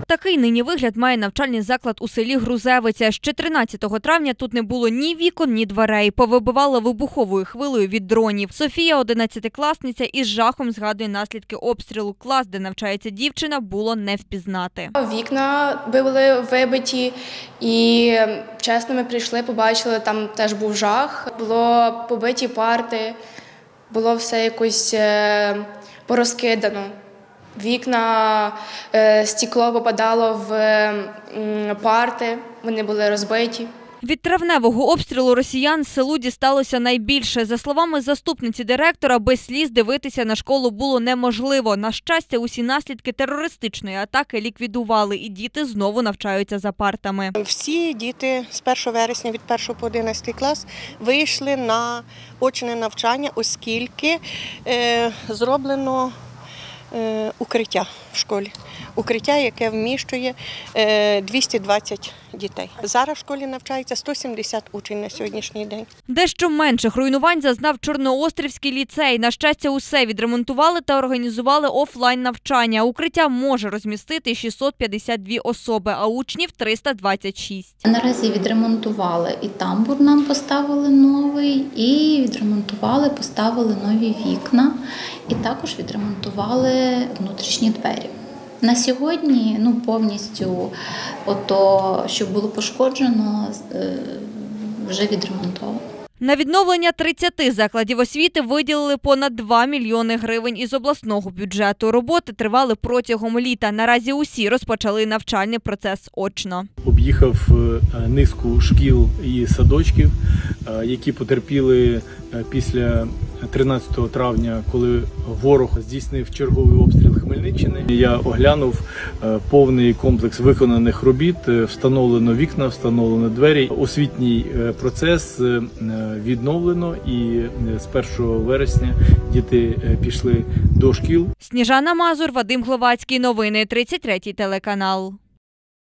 Такий нині вигляд має навчальний заклад у селі Грузевиця. Ще 13 травня тут не було ні вікон, ні дверей. Повибивало вибуховою хвилею від дронів. Софія, 11-класниця, із жахом згадує наслідки обстрілу. Клас, де навчається дівчина, було не впізнати. Вікна були вибиті і, чесно, ми прийшли, побачили, там теж був жах. Було побиті парти, було все якось порозкидано. Вікна, стекло попадало в парти, вони були розбиті. Від травневого обстрілу росіян селу дісталося найбільше. За словами заступниці директора, без сліз дивитися на школу було неможливо. На щастя, усі наслідки терористичної атаки ліквідували, і діти знову навчаються за партами. Всі діти з 1 вересня від 1 по 11 клас вийшли на очне навчання, оскільки зроблено укриття в школі. Укриття, яке вміщує 220 дітей. Зараз в школі навчається 170 учнів на сьогоднішній день. Дещо менших руйнувань зазнав Чорноострівський ліцей. На щастя, усе відремонтували та організували офлайн навчання. Укриття може розмістити 652 особи, а учнів – 326. Наразі відремонтували і тамбур нам поставили новий, і відремонтували, поставили нові вікна, і також відремонтували внутрішні двері. На сьогодні повністю що було пошкоджено, вже відремонтовано. На відновлення 30 закладів освіти виділили понад 2 мільйони гривень із обласного бюджету. Роботи тривали протягом літа. Наразі усі розпочали навчальний процес очно. Об'їхав низку шкіл і садочків, які потерпіли після 13 травня, коли ворог здійснив черговий обстріл Хмельниччини. Я оглянув повний комплекс виконаних робіт, встановлено вікна, встановлено двері. Освітній процес відновлено, і з 1 вересня діти пішли до шкіл. Сніжана Мазур, Вадим Гловацький. Новини 33 телеканал.